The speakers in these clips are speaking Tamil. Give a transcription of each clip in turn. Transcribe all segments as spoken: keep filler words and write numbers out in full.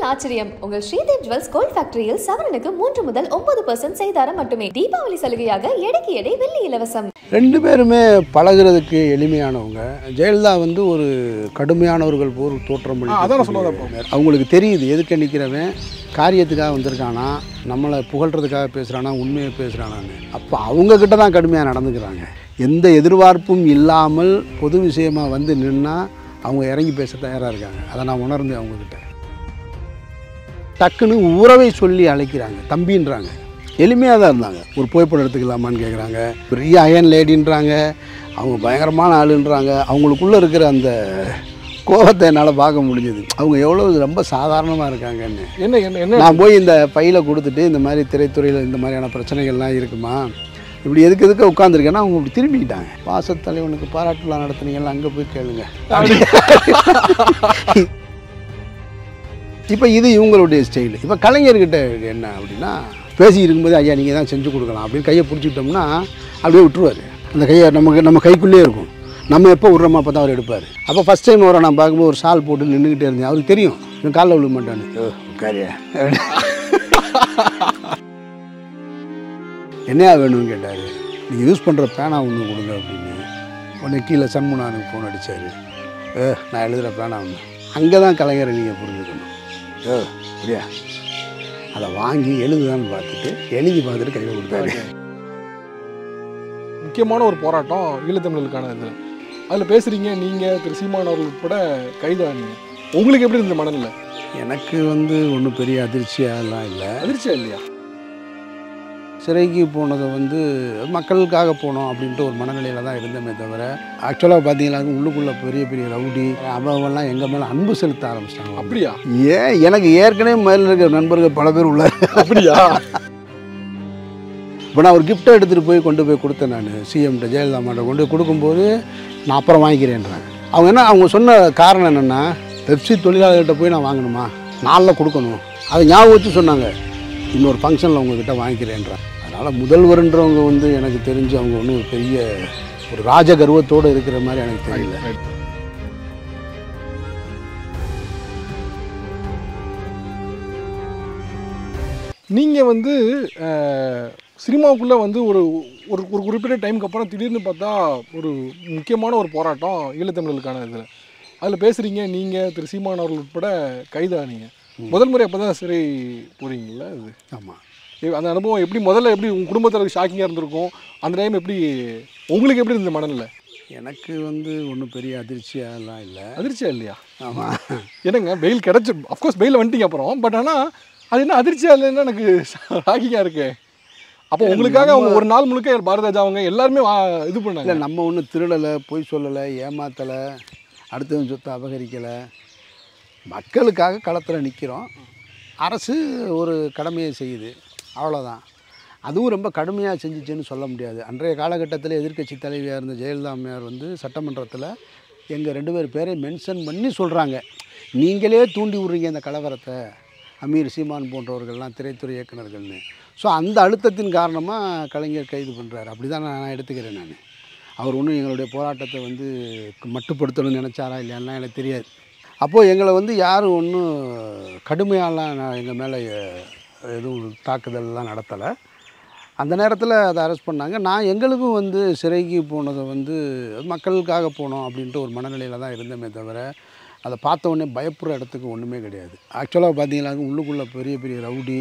ஆச்சரியம் உங்கள் ஸ்ரீதேவ் ஜுவல்ஸ் கோல்ட் ஃபேக்டரியில் சவரனுக்கு மூன்று முதல் ஒன்பது பர்சன்ட் செய்தாரம் மட்டுமே. தீபாவளி சலுகையாக எடைக்கு எடை வெள்ளி இலவசம். ரெண்டு பேருமே பழகிறதுக்கு எளிமையானவங்க. ஜெயலலிதா வந்து ஒரு கடுமையானவர்கள் போல் தோற்றம். அவங்களுக்கு தெரியுது எதுக்கு நிற்கிறவன் காரியத்துக்காக வந்திருக்கானா, நம்மளை புகழ்கிறதுக்காக பேசுகிறானா, உண்மையை பேசுகிறானான்னு. அப்போ அவங்கக்கிட்ட தான் கடுமையாக நடந்துக்கிறாங்க. எந்த எதிர்பார்ப்பும் இல்லாமல் பொது விஷயமாக வந்து நின்னால் அவங்க இறங்கி பேச தயாராக இருக்காங்க. அதை நான் உணர்ந்தேன். அவங்கக்கிட்ட டக்குன்னு உறவை சொல்லி அழைக்கிறாங்க, தம்பின்றாங்க. எளிமையாக தான் இருந்தாங்க. ஒரு புகைப்படம் எடுத்துக்கலாமான்னு கேட்குறாங்க. பெரிய அயன் லேடின்றாங்க. அவங்க பயங்கரமான ஆளுன்றாங்க. அவங்களுக்குள்ளே இருக்கிற அந்த கோபத்தை என்னால் பார்க்க முடிஞ்சது. அவங்க எவ்வளோ ரொம்ப சாதாரணமாக இருக்காங்கன்னு. என்ன என்ன நான் போய் இந்த பையில கொடுத்துட்டு இந்த மாதிரி திரைத்துறையில் இந்த மாதிரியான பிரச்சனைகள்லாம் இருக்குமா, இப்படி எதுக்கு எதுக்கு உட்காந்துருக்கேன்னா அவங்க இப்படி திரும்பிக்கிட்டாங்க. பாசத்தலைவனுக்கு பாராட்டு விழா நடத்துனீங்கல்ல, அங்கே போய் கேளுங்க. இப்போ இது இவங்களுடைய ஸ்டைலு. இப்போ கலைஞர்கிட்ட என்ன அப்படின்னா, பேசி இருக்கும்போது ஐயா நீங்கள் தான் செஞ்சு கொடுக்கலாம் அப்படின்னு கையை பிடிச்சிக்கிட்டோம்னா அப்படியே விட்டுருவார். அந்த கையை நமக்கு நம்ம கைக்குள்ளேயே இருக்கும். நம்ம எப்போ விட்றோமா அப்போ தான் அவர் எடுப்பார். அப்போ ஃபஸ்ட் டைம் வர நான் பார்க்கும்போது ஒரு ஷால் போட்டு நின்றுக்கிட்டே இருந்தேன். அவருக்கு தெரியும் இவன் காலில் விழுக மாட்டான்னு. உட்காரியா என்னையா வேணும்னு கேட்டார். நீங்கள் யூஸ் பண்ணுற பேனா ஒன்று கொடுங்க அப்படின்னு. உடனே கீழே சண்முனானுக்கு ஃபோன் அடித்தார். ஏ நான் எழுதுகிற பேனா ஒன்று. அங்கே தான் கலைஞரை நீங்கள் புரிஞ்சுக்கணும். ஏ அப்படியா அதை வாங்கி எழுதுதான்னு பார்த்துட்டு எழுதி பார்த்துட்டு கையில் கொடுத்தாரு. முக்கியமான ஒரு போராட்டம் ஈழத்தமிழர்களுக்கான இது. அதில் பேசுகிறீங்க நீங்கள், திரு சீமான் அவர்கள் உட்பட கைதானீங்க. உங்களுக்கு எப்படி இருந்த மனநிலை? எனக்கு வந்து ஒன்றும் பெரிய அதிர்ச்சியாகலாம் இல்லை. அதிர்ச்சியா இல்லையா? சிறைக்கு போனதை வந்து மக்களுக்காக போனோம் அப்படின்ட்டு ஒரு மனநிலையில் தான் இருந்தமே தவிர, ஆக்சுவலாக பார்த்தீங்கன்னா உள்ளுக்குள்ளே பெரிய பெரிய ரவுடி அவெல்லாம் எங்கள் மேலே அன்பு செலுத்த ஆரம்பிச்சிட்டாங்க. அப்படியா? ஏன் எனக்கு ஏற்கனவே மேலே இருக்கிற நண்பர்கள் பல பேர் உள்ள. அப்படியா? இப்போ நான் ஒரு கிஃப்ட்டை எடுத்துகிட்டு போய் கொண்டு போய் கொடுத்தேன். நான் சிஎம்கிட்ட ஜெயலலிதா மாட்ட கொண்டு போய் கொடுக்கும்போது நான் அப்புறம் வாங்கிக்கிறேன்றாங்க. அவங்க என்ன அவங்க சொன்ன காரணம் என்னென்னா, பெப்சி தொழிலாளர்கிட்ட போய் நான் வாங்கணுமா, நாளில் கொடுக்கணும், அதை ஞாபகம் வச்சு சொன்னாங்க. இன்னொரு ஃபங்க்ஷனில் உங்ககிட்ட வாங்கிக்கிறேன்றாங்க. அதனால் முதல்வர்ன்றவங்க வந்து எனக்கு தெரிஞ்சு அவங்க ஒன்றும் ஒரு பெரிய ஒரு ராஜ கர்வத்தோடு இருக்கிற மாதிரி எனக்கு தெரியல. நீங்கள் வந்து சினிமாவுக்குள்ளே வந்து ஒரு ஒரு ஒரு குறிப்பிட்ட டைமுக்கு அப்புறம் திடீர்னு பார்த்தா ஒரு முக்கியமான ஒரு போராட்டம் ஈழத்தமிழர்களுக்கான இதில். அதில் பேசுகிறீங்க நீங்கள், திரு சீமான் அவர்கள் உட்பட கைதானீங்க. முதல் முறை அப்போ தான் சிறை போகிறீங்களா? அது ஆமாம். அந்த அனுபவம் எப்படி, முதல்ல எப்படி உங்கள் குடும்பத்தில் ஷாக்கிங்காக இருந்திருக்கும்? அந்த டைம் எப்படி உங்களுக்கு எப்படி இருந்த மனநிலை? எனக்கு வந்து ஒன்றும் பெரிய அதிர்ச்சியாகலாம் இல்லை. அதிர்ச்சியா இல்லையா? ஆமாம். என்னங்க பெயில் கிடச்சி, அஃப்கோர்ஸ் பெயில் வந்துட்டீங்க அப்புறம். பட் ஆனால் அது என்ன அதிர்ச்சியாக இல்லைன்னா எனக்கு ஷாக்கிங்காக இருக்கு. அப்போ உங்களுக்காக அவங்க ஒரு நாள் முழுக்க பாரதிராஜா அவங்க எல்லாருமே இது பண்ணாங்க. இல்லை, நம்ம ஒன்றும் திருடலை, பொய் சொல்லலை, ஏமாத்தலை, அடுத்தவன் சொத்தை அபகரிக்கலை. மக்களுக்காக களத்தில் நிற்கிறோம். அரசு ஒரு கடமையை செய்யுது, அவ்வளோதான். அதுவும் ரொம்ப கடுமையாக செஞ்சிச்சுன்னு சொல்ல முடியாது. அன்றைய காலகட்டத்தில் எதிர்க்கட்சி தலைவியாக இருந்த ஜெயலலிதா அம்மையார் வந்து சட்டமன்றத்தில் எங்கள் ரெண்டு பேர் பேரை மென்ஷன் பண்ணி சொல்கிறாங்க, நீங்களே தூண்டி விட்றீங்க இந்த கலவரத்தை, அமீர், சீமான் போன்றவர்கள்லாம் திரைத்துறை இயக்குநர்கள்னு. ஸோ அந்த அழுத்தத்தின் காரணமாக கலைஞர் கைது பண்ணுறாரு. அப்படி தான் நான் எடுத்துக்கிறேன். நான் அவர் ஒன்றும் எங்களுடைய போராட்டத்தை வந்து மட்டுப்படுத்தணும்னு நினச்சாரா இல்லையான்லாம் எனக்கு தெரியாது. அப்போது எங்களை வந்து யாரும் ஒன்றும் கடுமையாலாம் நான் எங்கள் மேலே எதுவும் தாக்குதல்லாம் நடத்தலை. அந்த நேரத்தில் அதை அரெஸ்ட் பண்ணாங்க. நான் எங்களுக்கும் வந்து சிறைக்கு போனதை வந்து மக்களுக்காக போனோம் அப்படின்ட்டு ஒரு மனநிலையில் தான் இருந்தமே தவிர, அதை பார்த்த உடனே பயப்படுற இடத்துக்கு ஒன்றுமே கிடையாது. ஆக்சுவலாக பார்த்தீங்கன்னா உள்ளுக்குள்ளே பெரிய பெரிய ரவுடி,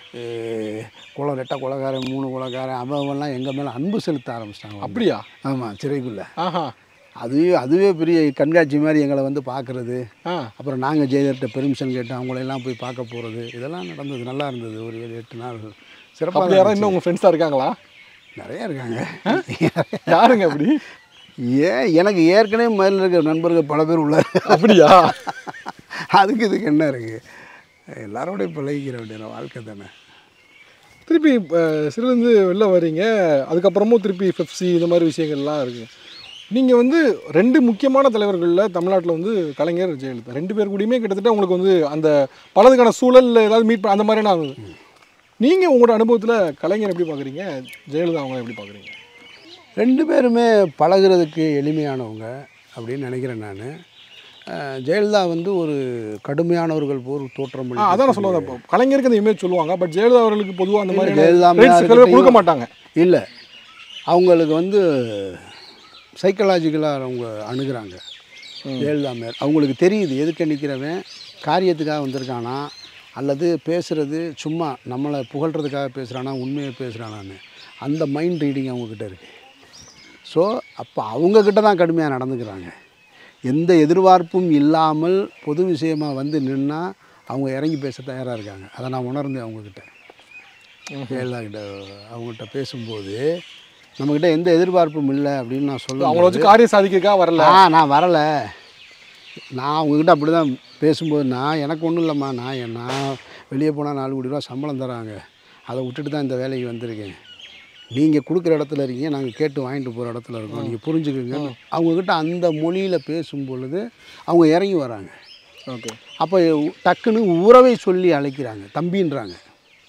குள ரெட்டை குலகாரன், மூணு குலகாரன் அவெல்லாம் எங்கள் மேலே அன்பு செலுத்த ஆரம்பிச்சிட்டாங்க. அப்படியா? ஆமாம், சிறைக்குள்ளே. ஆஹா. அதுவே அதுவே பெரிய கண்காட்சி மாதிரி எங்களை வந்து பார்க்குறது. அப்புறம் நாங்கள் ஜெயலலிதா பெர்மிஷன் கேட்டு அவங்களெல்லாம் போய் பார்க்க போகிறது, இதெல்லாம் நடந்தது. நல்லா இருந்தது. ஒரு ஏழு எட்டு நாள் சிறப்பாக. யாரும் இன்னும் உங்கள் ஃப்ரெண்ட்ஸாக இருக்காங்களா? நிறையா இருக்காங்க. யாருங்க அப்படி? ஏன் எனக்கு ஏற்கனவே மேலே இருக்கிற நண்பர்கள் பல பேர் உள்ள. அப்படியா? அதுக்கு இதுக்கு என்ன இருக்குது, எல்லாரோடய பழகிக்கிற வேண்டிய வாழ்க்கை தானே. திருப்பி சிறுலேருந்து வெளில வர்றீங்க, அதுக்கப்புறமும் திருப்பி பெப்சி இந்த மாதிரி விஷயங்கள்லாம் இருக்குது. நீங்கள் வந்து ரெண்டு முக்கியமான தலைவர்களில் தமிழ்நாட்டில் வந்து கலைஞர், ஜெயலலிதா ரெண்டு பேர் கூடயுமே கிட்டத்தட்ட உங்களுக்கு வந்து அந்த பலதுக்கான சூழல் ஏதாவது மீட் அந்த மாதிரியான ஆகுது. நீங்கள் உங்களோட அனுபவத்தில் கலைஞர் எப்படி பார்க்குறீங்க, ஜெயலலிதா அவங்கள எப்படி பார்க்குறீங்க? ரெண்டு பேருமே பழகிறதுக்கு எளிமையானவங்க அப்படின்னு நினைக்கிறேன் நான். ஜெயலலிதா வந்து ஒரு கடுமையானவர்கள் போர் தோற்றம் ஆ அதான் நான் சொல்லுவேன், கலைஞருக்கு அந்த இமேஜ் சொல்லுவாங்க, பட் ஜெயலலிதா அவர்களுக்கு பொதுவாக அந்த மாதிரி ஜெயலலிதா கொடுக்க மாட்டாங்க. இல்லை, அவங்களுக்கு வந்து சைக்கலாஜிக்கலாக அவங்க அணுகிறாங்க. ஜெயலலிதா மேல் அவங்களுக்கு தெரியுது எதுக்கு நிற்கிறவன் காரியத்துக்காக வந்திருக்கானா அல்லது பேசுகிறது சும்மா நம்மளை புகழ்கிறதுக்காக பேசுகிறானா உண்மையை பேசுகிறானான்னு. அந்த மைண்ட் ரீடிங் அவங்கக்கிட்ட இருக்குது. ஸோ அப்போ அவங்கக்கிட்ட தான் கடுமையாக நடந்துக்கிறாங்க. எந்த எதிர்பார்ப்பும் இல்லாமல் பொது விஷயமாக வந்து நின்னால் அவங்க இறங்கி பேச தயாராக இருக்காங்க. அதை நான் உணர்ந்தேன் அவங்கக்கிட்ட. ஜெயலலிதா கிட்ட அவங்ககிட்ட பேசும்போது நம்மக்கிட்ட எந்த எதிர்பார்ப்பும் இல்லை அப்படின்னு நான் சொல்லுவேன். அவங்கள வச்சு காரியம் சாதிக்கிறதுக்காக வரல. ஆ நான் வரலை. நான் அவங்கக்கிட்ட அப்படி தான் பேசும்போது, நான் எனக்கு ஒன்றும் இல்லைம்மா, நான் நான் வெளியே போனால் நாலு கோடி ரூபா சம்பளம் தராங்க, அதை விட்டுட்டு தான் இந்த வேலைக்கு வந்திருக்கேன். நீங்கள் கொடுக்குற இடத்துல இருக்கீங்க, நாங்கள் கேட்டு வாங்கிட்டு போகிற இடத்துல இருக்கோம், நீங்கள் புரிஞ்சுக்குங்க. அவங்கக்கிட்ட அந்த மொழியில் பேசும் பொழுது அவங்க இறங்கி வராங்க. ஓகே. அப்போ டக்குன்னு உறவை சொல்லி அழைக்கிறாங்க, தம்பின்றாங்க.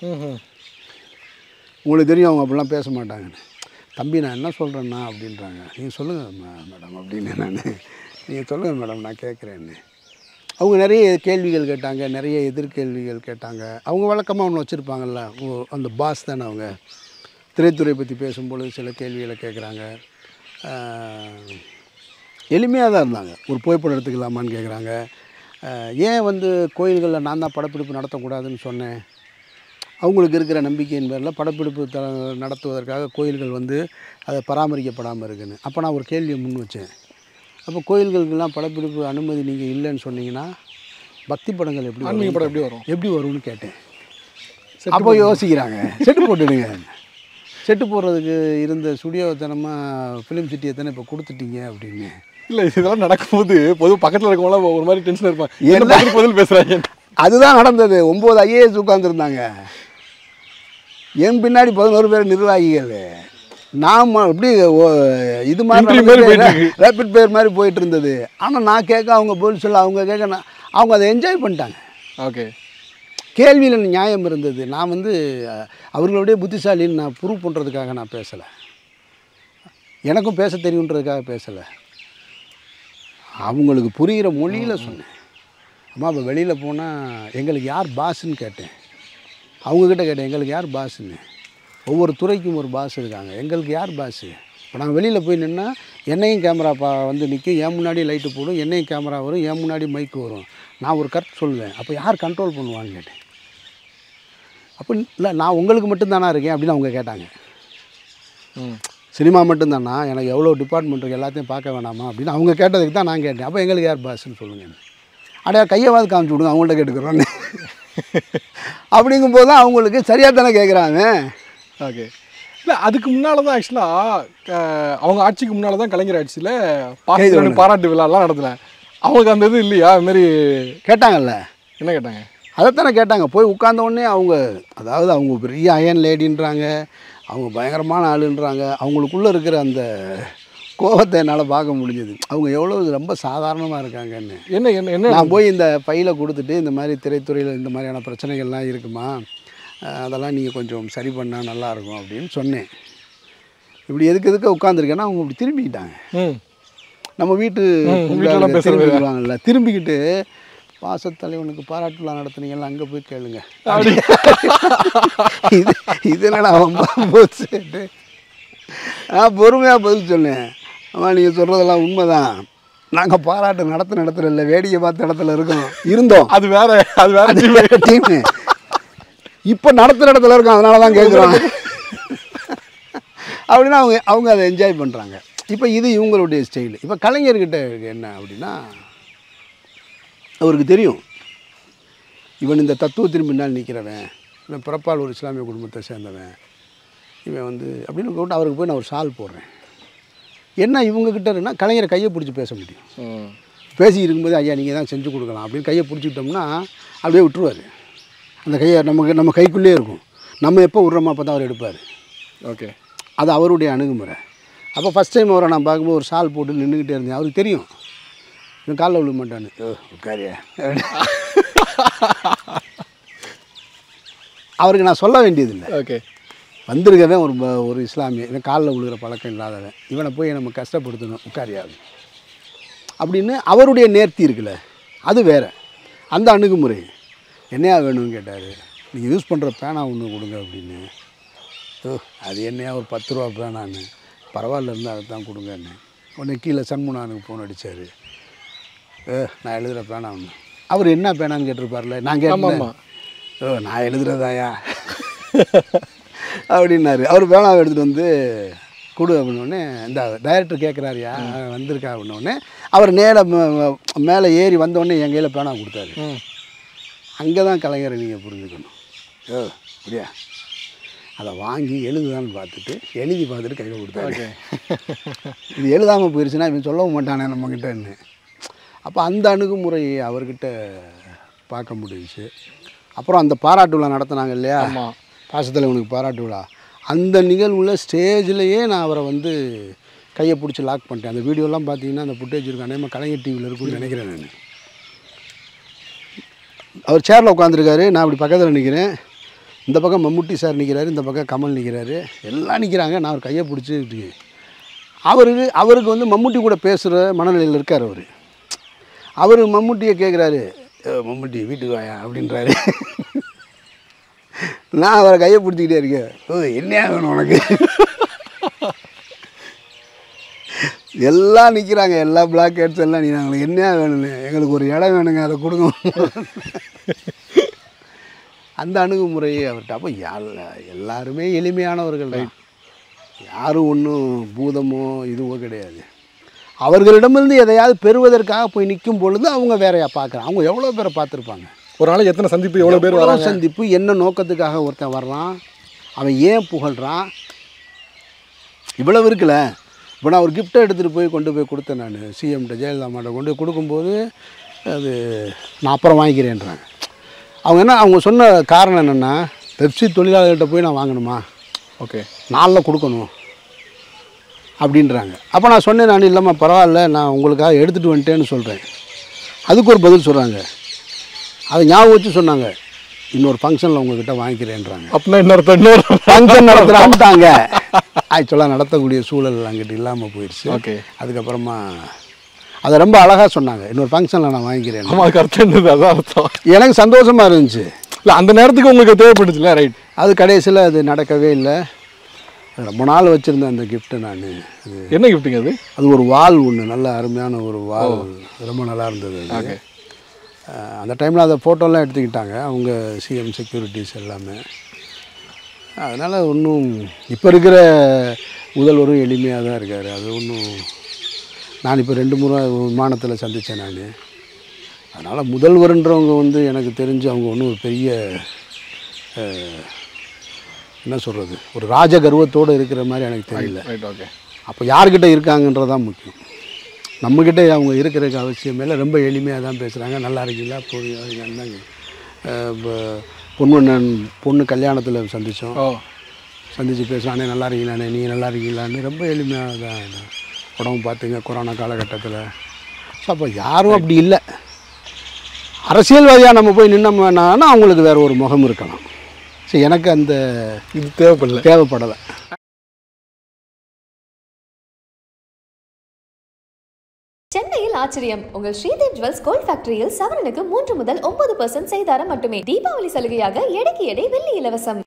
உங்களுக்கு தெரியும் அவங்க அப்படிலாம் பேச மாட்டாங்கன்னு. தம்பி நான் என்ன சொல்கிறேன்னா அப்படின்றாங்க. நீங்கள் சொல்லுங்கள் மேடம் அப்படின்னு. நான் நீங்கள் சொல்லுங்கள் மேடம் நான் கேட்குறேன்னு. அவங்க நிறைய கேள்விகள் கேட்டாங்க, நிறைய எதிர்கேள்விகள் கேட்டாங்க. அவங்க வழக்கமாக ஒன்று வச்சுருப்பாங்கல்ல, அந்த பாஸ் தானே அவங்க. திரைத்துறை பற்றி பேசும்பொழுது சில கேள்விகளை கேட்குறாங்க. எளிமையாக தான் இருந்தாங்க. ஒரு புகைப்படம் எடுத்துக்கலாமான்னு கேட்குறாங்க. ஏன் வந்து கோயில்களில் நான் தான் படப்பிடிப்பு நடத்தக்கூடாதுன்னு சொன்னேன். அவங்களுக்கு இருக்கிற நம்பிக்கையின் பேரில் படப்பிடிப்பு த நடத்துவதற்காக கோயில்கள் வந்து அதை பராமரிக்கப்படாமல் இருக்குன்னு. அப்போ நான் ஒரு கேள்வியை முன் வச்சேன். அப்போ கோயில்களுக்கெல்லாம் படப்பிடிப்பு அனுமதி நீங்கள் இல்லைன்னு சொன்னீங்கன்னா பக்தி படங்கள் எப்படி ஆன்மீக படம் எப்படி வரும் எப்படி வரும்னு கேட்டேன். அப்போ யோசிக்கிறாங்க, செட்டு போட்டுடுங்க. செட்டு போடுறதுக்கு இருந்த ஸ்டுடியோத்தனமாக ஃபிலிம் சிட்டி எத்தனை இப்போ கொடுத்துட்டீங்க அப்படின்னு. இல்லை, இதெல்லாம் நடக்கும்போது பொது பக்கத்தில் இருக்கவங்களாம் ஒரு மாதிரி டென்ஷன் இருப்பாங்க, என்ன பதில் பேசுகிறாங்க. அதுதான் நடந்தது. ஒம்பது ஐஏஎஸ் உட்காந்துருந்தாங்க, என் பின்னாடி பதினோரு பேர் நிர்வாகிகள். நாம் எப்படி இது மாதிரி ரேபிட் ஃபயர் மாதிரி போயிட்டு இருந்தது. ஆனால் நான் கேட்க அவங்க பதில் சொல்ல, அவங்க கேட்க நான் அவங்க அதை என்ஜாய் பண்ணிட்டாங்க. ஓகே. கேள்வியில் நியாயம் இருந்தது. நான் வந்து அவர்களுடைய புத்திசாலின்னு நான் ப்ரூவ் பண்ணுறதுக்காக நான் பேசலை, எனக்கும் பேச தெரியுன்றதுக்காக பேசலை. அவங்களுக்கு புரிகிற மொழியில் சொன்னேன். அம்மா இப்போ வெளியில் போனால் எங்களுக்கு யார் பாஸ்ன்னு கேட்டேன். அவங்கக்கிட்ட கேட்டேன், எங்களுக்கு யார் பாஸ்ன்னு. ஒவ்வொரு துறைக்கும் ஒரு பாஸ் இருக்காங்க, எங்களுக்கு யார் பாஸு. இப்போ நாங்கள் வெளியில் போய் நின்னால் என்னையும் கேமரா பா வந்து நிற்கும், என் முன்னாடி லைட்டு போடும், என்னையும் கேமரா வரும், என் முன்னாடி மைக்கு வரும். நான் ஒரு கருத்து சொல்லுவேன், அப்போ யார் கண்ட்ரோல் பண்ணுவான்னு கேட்டேன். அப்போ இல்லை நான் உங்களுக்கு மட்டும்தானா இருக்கேன் அப்படின்னு அவங்க கேட்டாங்க. சினிமா மட்டும்தானா, எனக்கு எவ்வளோ டிபார்ட்மெண்ட் இருக்குது எல்லாத்தையும் பார்க்க வேணாமா அப்படின்னு அவங்க கேட்டதுக்கு தான் நான் கேட்டேன். அப்போ எங்களுக்கு யார் பாஸ்ன்னு சொல்லுங்கள். அடையா கையவாது காமிச்சு விடுங்க, அவங்கள்ட்ட கேட்டுக்கிறோன்னு. அப்படிங்கும்போது தான் அவங்களுக்கு சரியாக தானே கேட்குறாங்க. ஓகே. இல்லை, அதுக்கு முன்னால் தான் ஆக்சுவலாக அவங்க ஆட்சிக்கு முன்னால் தான் கலைஞர் ஆட்சியில் பாராட்டு பாராட்டு விழாலாம் நடத்தினேன். அவங்களுக்கு அந்த இது இல்லையா? அதுமாரி கேட்டாங்கல்ல. என்ன கேட்டாங்க? அதைத்தானே கேட்டாங்க. போய் உட்கார்ந்த உடனே அவங்க, அதாவது அவங்க பெரிய அயன் லேடின்றாங்க, அவங்க பயங்கரமான ஆளுன்றாங்க. அவங்களுக்குள்ளே இருக்கிற அந்த கோபத்தை என்னால் பார்க்க முடிஞ்சது. அவங்க எவ்வளோ ரொம்ப சாதாரணமாக இருக்காங்கன்னு. என்ன என்ன என்ன நான் போய் இந்த பையில கொடுத்துட்டு, இந்த மாதிரி திரைத்துறையில் இந்த மாதிரியான பிரச்சனைகள்லாம் இருக்குமா, அதெல்லாம் நீங்கள் கொஞ்சம் சரி பண்ணால் நல்லாயிருக்கும் அப்படின்னு சொன்னேன். இப்படி எதுக்கு எதுக்கு உட்காந்துருக்கேன்னா அவங்க இப்படி திரும்பிக்கிட்டாங்க. நம்ம வீட்டு திரும்பிடுவாங்கல்ல, திரும்பிக்கிட்டு பாசத்தலைவனுக்கு பாராட்டு விழா நடத்துனீங்கல்ல, அங்கே போய் கேளுங்க. இது இதில் நான் போச்சுட்டு நான் பொறுமையாக பதில் சொன்னேன். ஆமாம், நீங்கள் சொல்கிறதெல்லாம் உண்மை தான். நாங்கள் பாராட்டு நடத்த நடத்துகிற இல்லை, வேடிக்கை பார்த்த இடத்துல இருக்கோம் இருந்தோம். அது வேற அது வேற டீமு. இப்போ நடத்துகிற இடத்துல இருக்கோம், அதனால தான் கேட்குறோம் அப்படின்னா அவங்க அவங்க அதை என்ஜாய் பண்ணுறாங்க. இப்போ இது இவங்களுடைய ஸ்டைலு. இப்போ கலைஞர்கிட்ட என்ன அப்படின்னா, அவருக்கு தெரியும் இவன் இந்த தத்துவத்தின் பின்னால் நிற்கிறவன், இவன் பிறப்பால் ஒரு இஸ்லாமிய குடும்பத்தை சேர்ந்தவன், இவன் வந்து அப்படின்னு கூப்பிட்டு அவருக்கு போய் நான் ஒரு சால் போடுறேன். என்ன இவங்ககிட்ட இருக்குன்னா கலைஞரை கையை பிடிச்சி பேச முடியும். பேசி இருக்கும்போது ஐயா நீங்கள் தான் செஞ்சு கொடுக்கலாம் அப்படின்னு கையை பிடிச்சிக்கிட்டோம்னா அப்படியே விட்டுருவார். அந்த கையை நமக்கு நம்ம கைக்குள்ளே இருக்கும். நம்ம எப்போ விட்றோமோ அப்போ தான் அவர் எடுப்பார். ஓகே, அது அவருடைய அணுகுமுறை. அப்போ ஃபஸ்ட் டைம் அவரை நான் பார்க்கும்போது ஒரு சால் போட்டு நின்றுக்கிட்டே இருந்தேன். அவருக்கு தெரியும் இவன் காலில் விழுக மாட்டான்னு. ஓ உட்காரியா அவருக்கு நான் சொல்ல வேண்டியதில்லை. ஓகே, வந்திருக்கவன் ஒரு ஒரு இஸ்லாமிய, இவன் காலில் விழுகிற பழக்கம் இல்லாதவன், இவனை போய் நம்ம கஷ்டப்படுத்தணும், உட்காரியாது. அப்படின்னு அவருடைய நேர்த்தி இருக்குல்ல, அது வேறு. அந்த அணுகுமுறை என்னையா வேணும்னு கேட்டார். நீங்கள் யூஸ் பண்ணுற பேனா ஒன்று கொடுங்க அப்படின்னு. ஓ அது என்னையா ஒரு பத்து ரூபா பேனான்னு, பரவாயில்ல இருந்தால் அதை தான் கொடுங்கன்னு. உடனே கீழே சண்முனானுக்கு ஃபோன் அடித்தார். ஏ நான் எழுதுகிற பேனா ஒன்று. அவர் என்ன பேனான்னு கேட்டிருப்பார்ல, நான் கேட்டேன். ஓ நான் எழுதுகிறதாயா அப்படின்னாரு. அவர் பேனாவை எடுத்துகிட்டு வந்து கொடு அப்படின்னோடனே, இந்த டைரக்டர் கேட்குறாருயா வந்திருக்கா அப்படின்னோடனே அவர் நேர மேலே ஏறி வந்தோடனே என் கையில் பேனா கொடுத்தாரு. அங்கே தான் கலைஞரை நீங்கள் புரிஞ்சுக்கணும். ஓ அப்படியா, அதை வாங்கி எழுதுதான்னு பார்த்துட்டு எழுதி பார்த்துட்டு கையில் கொடுத்தாரு. இது எழுதாமல் போயிடுச்சுன்னா இவன் சொல்லவும் மாட்டானே நம்மக்கிட்டன்னு. அப்போ அந்த அணுகுமுறையை அவர்கிட்ட பார்க்க முடிஞ்சிச்சு. அப்புறம் அந்த பாராட்டு விழா நடத்தினாங்க இல்லையா, பாசத்தில் உனக்கு பாராட்டு விழா, அந்த நிகழ்வில் ஸ்டேஜ்லேயே நான் அவரை வந்து கையை பிடிச்சி லாக் பண்ணிட்டேன். அந்த வீடியோலாம் பார்த்தீங்கன்னா அந்த ஃபுட்டேஜ் இருக்கு, அநேகமாக கலைஞர் டிவியில் இருக்குன்னு நினைக்கிறேன் நான். அவர் சேரில் உட்காந்துருக்காரு, நான் அப்படி பக்கத்தில் நிற்கிறேன். இந்த பக்கம் மம்முட்டி சார் நிற்கிறாரு, இந்த பக்கம் கமல் நிற்கிறாரு, எல்லாம் நிற்கிறாங்க. நான் அவர் கையை பிடிச்சி அவருக்கு அவருக்கு வந்து மம்முட்டி கூட பேசுகிற மனநிலையில் இருக்கார் அவர். அவர் மம்முட்டியை கேட்குறாரு, மம்முட்டி வீட்டுக்கு வாயா அப்படின்றாரு. நான் அவரை கையை பிடிச்சிக்கிட்டே இருக்கேன். ஓ என்னையா வேணும் உனக்கு? எல்லாம் நிற்கிறாங்க, எல்லா பிளாக் ஹெட்ஸ் எல்லாம் நிற்கிறாங்க. என்னையா வேணும்னு, எங்களுக்கு ஒரு இடம் வேணுங்க, அதை கொடுங்க. அந்த அணுகுமுறையை அவர்கிட்ட. அப்போ எல்லாருமே எளிமையானவர்கள் தான், யாரும் ஒன்றும் பூதமோ இதுவோ கிடையாது. அவர்களிடமிருந்து எதையாவது பெறுவதற்காக போய் நிற்கும் பொழுது அவங்க வேறையாக பார்க்குறாங்க. அவங்க எவ்வளோ பேரை பார்த்துருப்பாங்க. ஒரு நாளைக்கு எத்தனை சந்திப்பு, எவ்வளோ பேர் வர சந்திப்பு, என்ன நோக்கத்துக்காக ஒருத்தன் வர்றான், அவன் ஏன் புகழ்கிறான், இவ்வளவு இருக்குல்ல. இப்போ நான் ஒரு கிஃப்ட்டை எடுத்துகிட்டு போய் கொண்டு போய் கொடுத்தேன். நான் சிஎம்கிட்ட ஜெயலலிதா அம்மாட்ட கொண்டு போய் கொடுக்கும்போது அது நான் அப்புறம் வாங்கிக்கிறேன்றாங்க. அவங்க என்ன அவங்க சொன்ன காரணம் என்னென்னா, பெப்சி தொழிலாளர்கிட்ட போய் நான் வாங்கணுமா, ஓகே நாளில் கொடுக்கணும் அப்படின்றாங்க. அப்போ நான் சொன்னேன், நான் இல்லைம்மா பரவாயில்ல, நான் உங்களுக்காக எடுத்துகிட்டு வந்துட்டேன்னு சொல்கிறேன். அதுக்கு ஒரு பதில் சொல்கிறாங்க, அதை ஞாபகம் வச்சு சொன்னாங்க, இன்னொரு ஃபங்க்ஷனில் உங்கள்கிட்ட வாங்கிக்கிறேன்றாங்க. அப்படின்னா இன்னொரு இன்னொரு ஃபங்க்ஷன் நடத்துகிறான்ட்டாங்க. ஆக்சுவலாக நடத்தக்கூடிய சூழல் அங்கிட்டு இல்லாமல் போயிடுச்சு. ஓகே, அதுக்கப்புறமா அதை ரொம்ப அழகாக சொன்னாங்க, இன்னொரு ஃபங்க்ஷனில் நான் வாங்கிக்கிறேன். ஆமாம், கரெக்டாக இருந்தது, அதான் அர்த்தம். எனக்கு சந்தோஷமாக இருந்துச்சு. இல்லை அந்த நேரத்துக்கு உங்களுக்கு தேவைப்பட்டுச்சுல, ரைட். அது கடைசியில் அது நடக்கவே இல்லை. ரொம்ப நாள் வச்சுருந்தேன் அந்த கிஃப்ட்டு நான். அது என்ன கிஃப்ட்டுங்க அது? அது ஒரு வால் ஒன்று, நல்ல அருமையான ஒரு வால், ரொம்ப நல்லா இருந்தது அது. அந்த டைமில் அதை ஃபோட்டோலாம் எடுத்துக்கிட்டாங்க அவங்க சிஎம் செக்யூரிட்டிஸ் எல்லாமே. அதனால் ஒன்றும் இப்போ இருக்கிற முதல்வரும் எளிமையாக தான் இருக்கார். அது ஒன்றும், நான் இப்போ ரெண்டு முறை விமானத்தில் சந்தித்தேன் நான். அதனால் முதல்வர்ன்றவங்க வந்து எனக்கு தெரிஞ்சு அவங்க ஒன்றும் ஒரு பெரிய என்ன சொல்கிறது, ஒரு ராஜ கர்வத்தோடு இருக்கிற மாதிரி எனக்கு தெரியல. ஓகே, அப்போ யார்கிட்ட இருக்காங்கன்றதான் முக்கியம். நம்மக்கிட்ட அவங்க இருக்கிறதுக்கு அவசியம் இல்லை. ரொம்ப எளிமையாக தான் பேசுகிறாங்க. நல்லா இருக்கீங்களா, போய் இப்போ பொன்வண்ணன் பொண்ணு கல்யாணத்தில் சந்தித்தோம், சந்தித்து பேசுகிறானே நல்லா இருக்கீங்களானே, நீங்கள் நல்லா இருக்கீங்களான்னு ரொம்ப எளிமையாக தான் உடம்பு பார்த்துங்க கொரோனா காலகட்டத்தில். ஸோ அப்போ யாரும் அப்படி இல்லை. அரசியல்வாதியாக நம்ம போய் நின்னோம்னா அவங்களுக்கு வேறு ஒரு முகம் இருக்கலாம். ஸோ எனக்கு அந்த இது தேவைப்படலை தேவைப்படலை சென்னையில் ஆச்சரியம், உங்கள் ஸ்ரீதேவ் ஜுவல்ஸ் கோல்ட் ஃபேக்டரியில் சவரனுக்கு மூன்று முதல் ஒன்பது பர்சன்ட் செய்தாரம் மட்டுமே. தீபாவளி சலுகையாக எடைக்கு எடை வெள்ளி இலவசம்.